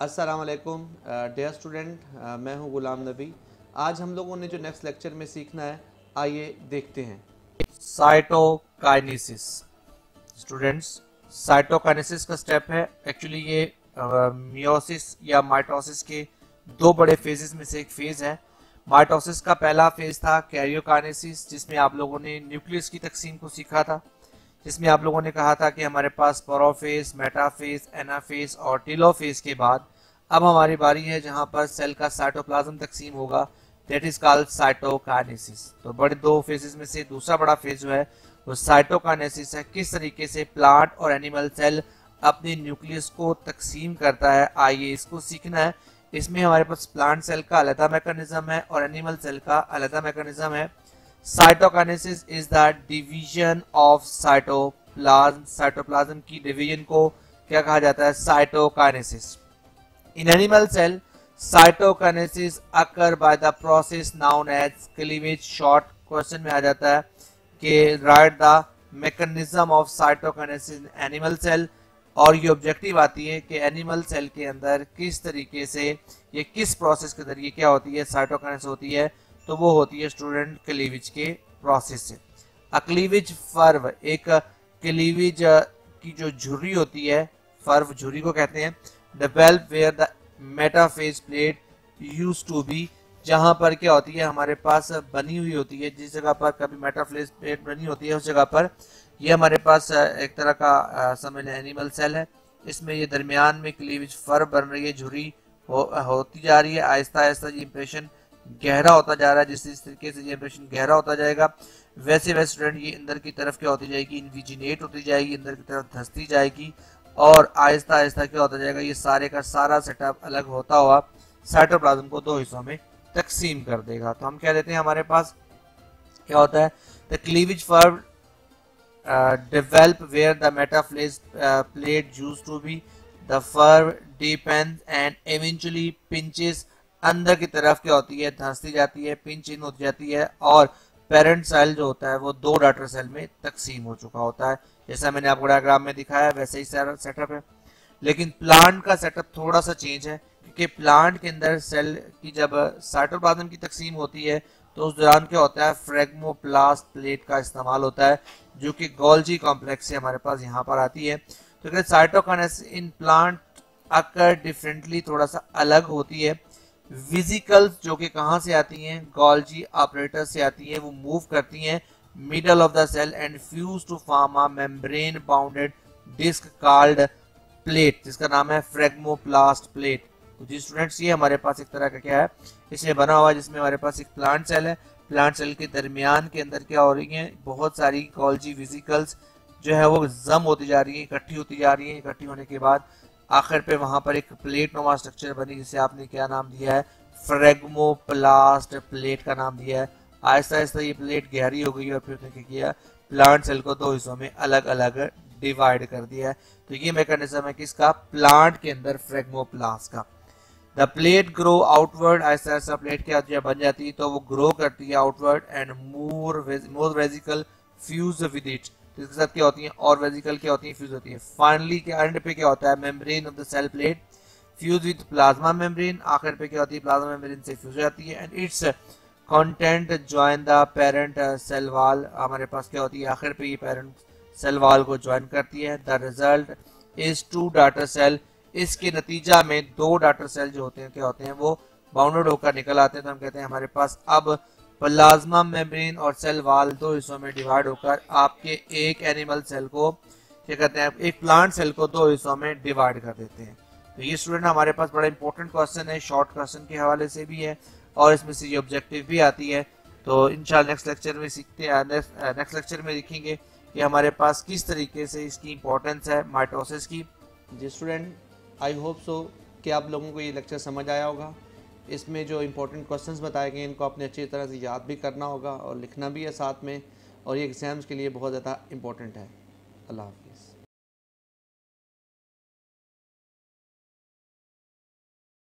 अस्सलाम वालेकुम dear student, मैं हूं गुलाम नबी। आज हम लोगों ने जो नेक्स्ट लेक्चर में सीखना है, आइए देखते हैं। साइटोकाइनेसिस। स्टूडेंट्स, साइटोकाइनेसिस का स्टेप है एक्चुअली ये मियोसिस या माइटोसिस के दो बड़े फेजेस में से एक फेज है। माइटोसिस का पहला फेज था कैरियोकाइनेसिस, जिसमें आप लोगों ने न्यूक्लियस की तकसीम को सीखा था, जिसमें आप लोगों ने कहा था कि हमारे पास प्रोफेज, मेटाफेज, एनाफेज और टेलोफेज के बाद अब हमारी बारी है जहां पर सेल का साइटोप्लाज्म तकसीम होगा, दैट इज कॉल्ड साइटोकाइनेसिस। तो बड़े दो फेजेस में से दूसरा बड़ा फेज जो है वो साइटोकाइनेसिस है। किस तरीके से प्लांट और एनिमल सेल अपने न्यूक्लियस को तकसीम करता है, आइए इसको सीखना है। इसमें हमारे पास प्लांट सेल का अलग मैकेनिज्म है और एनिमल सेल का अलग मैकेनिज्म है। Cytokinesis is the division of cytoplasm. Cytoplasm की डिवीजन को क्या कहा जाता है? Cytokinesis. In animal cell cytokinesis occur by the process known as cleavage. Short question में आ जाता है कि write the mechanism of cytokinesis in animal cell, और ये ऑब्जेक्टिव आती है कि एनिमल सेल के अंदर किस तरीके से ये किस प्रोसेस के जरिए क्या होती है, साइटोकाइनेसिस होती है। तो वो होती है स्टूडेंट क्लीवेज के प्रोसेस से। क्लीवेज फर्व, एक क्लीवेज की जो झुर्री होती है, फर्व झुर्री को कहते हैं। Develop where the metaphase plate used to be, जहां पर क्या होती है हमारे पास बनी हुई होती है, जिस जगह पर कभी मेटाफेज प्लेट बनी होती है उस जगह पर ये हमारे पास एक तरह का समझ लें एनिमल सेल है। इसमें ये दरमियान में क्लीवेज फर्व बन रही है, झुर्री होती जा रही है। आहिस्ता आहिस्ता ये इंप्रेशन गहरा होता जा रहा है। जिस तरीके से ये इंप्रेशन गहरा होता जाएगा वैसे वैसे स्टूडेंट ये अंदर की तरफ क्या होती जाएगी, इन्विजिनेट होती जाएगी, अंदर की तरफ धंसती जाएगी और आहिस्ता आहिस्ता क्या होता जाएगा, ये सारे का सारा सेटअप अलग होता हुआ साइटोप्लाज्म को दो हिस्सों में तकसीम कर देगा। तो हम कह देते हैं हमारे पास क्या होता है, the cleavage furrow develop where the metaphlase plate used to be. The fur deepens and eventually pinches. अंदर की तरफ क्या होती है, धंसती जाती है, पिंच इन होती जाती है और पेरेंट सेल जो होता है वो दो डॉटर सेल में तकसीम हो चुका होता है। जैसा मैंने आपको डायग्राम में दिखाया वैसे ही सारा सेटअप है। लेकिन प्लांट का सेटअप थोड़ा सा चेंज है, क्योंकि प्लांट के अंदर सेल की जब साइटोप्लाज्म की तकसीम होती है तो उस दौरान क्या होता है, फ्रेगमोप्लास्ट प्लेट का इस्तेमाल होता है, जो कि गोल्जी कॉम्प्लेक्स से हमारे पास यहाँ पर आती है। तो cytokinesis in plant occur differently, थोड़ा सा अलग होती है। विजिकल्स जो कि कहाँ से आती हैं, गोल्जी ऑपरेटर से आती हैं, वो मूव करती हैं middle of the cell and fuse to form a membrane bounded disc called plate, जिसका नाम है फ्रेगमोप्लास्ट प्लेट। तो जी स्टूडेंट्स, ये हमारे पास एक तरह का क्या है, इसमें बना हुआ है, जिसमें हमारे पास एक प्लांट सेल है। प्लांट सेल के दरमियान के अंदर क्या हो रही है, बहुत सारी गोल्जी वेसिकल्स जो है वो जम होती जा रही है, इकट्ठी होती जा रही है। इकट्ठी होने के बाद आखिर पे वहां पर एक प्लेट नुमा स्ट्रक्चर बनी, जिसे आपने क्या नाम दिया है, फ्रेगमोप्लास्ट प्लेट का नाम दिया है। आहिस्ता आहिस्ता ये प्लेट गहरी हो गई और फिर क्या किया, प्लांट सेल को दो हिस्सों में अलग अलग डिवाइड कर दिया है। तो ये मैकेनिज्म है किसका, प्लांट के अंदर फ्रेगमोप्लास्ट का। द प्लेट ग्रो आउटवर्ड, ऐसा ऐसा प्लेट क्या जब बन जाती है तो वो ग्रो करती है outward and more vesicle fuse with it. इसके साथ क्या होती है, और वेजिकल क्या होती है, फ्यूज होती है। फाइनली के एंड पे क्या होता है, membrane of the cell plate fuse with plasma membrane. आखिर पे क्या होती है, प्लाज्मा मेम्ब्रेन से फ्यूज हो जाती है and its content join the parent cell wall. हमारे पास क्या होती है, आखिर पे ये पेरेंट सेल वॉल को ज्वाइन करती है। The result is two daughter cell. इसके नतीजा में दो डॉटर सेल जो होते हैं क्या होते हैं, वो बाउंडेड होकर निकल आते हैं। तो हम कहते हैं हमारे पास अब प्लाज्मा मेम्ब्रेन और सेल वॉल दो हिस्सों में डिवाइड होकर आपके एक एनिमल सेल को क्या कहते हैं, एक प्लांट सेल को दो हिस्सों में डिवाइड कर देते हैं। तो ये स्टूडेंट हमारे पास बड़ा इंपॉर्टेंट क्वेश्चन है, शॉर्ट क्वेश्चन के हवाले से भी है और इसमें से ये ऑब्जेक्टिव भी आती है। तो इंशाल्लाह नेक्स्ट लेक्चर में सीखते हैं, नेक्स्ट लेक्चर में देखेंगे कि हमारे पास किस तरीके से इसकी इंपॉर्टेंस है माइटोसिस की। जी स्टूडेंट, आई होप सो कि आप लोगों को ये लेक्चर समझ आया होगा। इसमें जो इंपॉर्टेंट क्वेश्चंस बताए गए इनको आपने अच्छी तरह से याद भी करना होगा और लिखना भी है साथ में, और ये एग्ज़ाम्स के लिए बहुत ज़्यादा इंपॉर्टेंट है। अल्लाह हाफिज़।